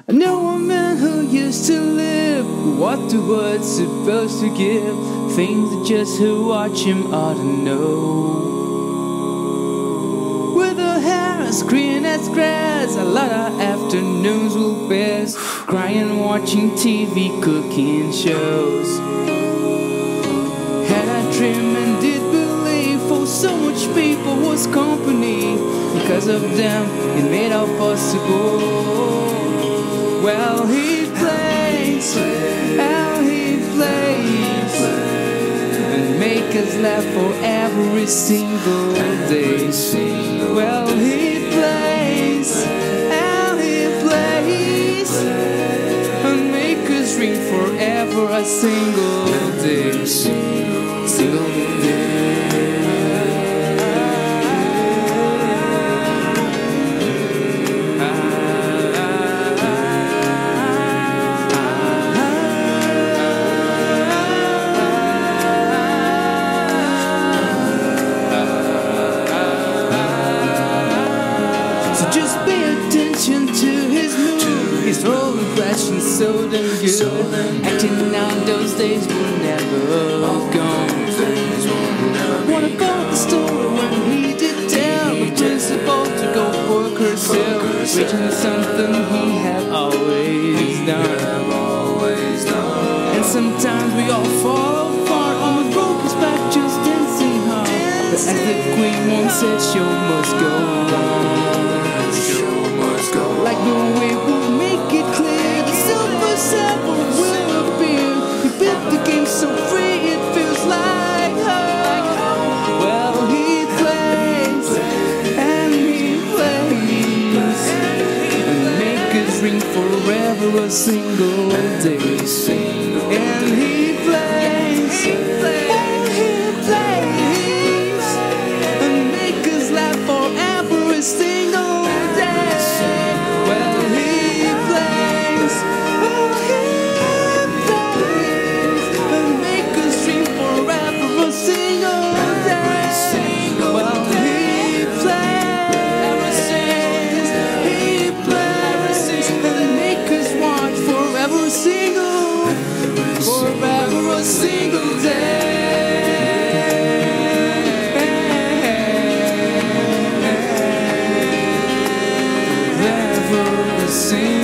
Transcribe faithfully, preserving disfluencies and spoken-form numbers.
I know a man who used to live. What the world's supposed to give? Things that just who watch him ought to know. With her hair as green as grass, a lot of afternoons will pass crying, watching T V, cooking shows. Had I dreamed and did believe, for so much people was company. Because of them, it made all possible. Well, he plays, how he plays, and make us laugh for every single day. Well, he plays, how he plays, and make us ring forever a single day. Single day. So just pay attention to his mood. He's rolling, flashing so damn good. Acting out those days will never gone. Wanna go to the store when he did tell the principal to go work herself, reaching something he had always done. And sometimes we all fall apart, almost broke his back just dancing hard. But as the queen once said, show must go on. Like the way we'll make it clear, the silver sample will appear. We built the game so free it feels like her. Well, he plays and he plays and make us ring forever a single day. And he plays and he plays and make us laugh forever a single day. Well, he plays, oh, he plays, and make us dream forever a single day. Well, he plays, he plays, and make us watch forever a single, forever a single day. Forever a single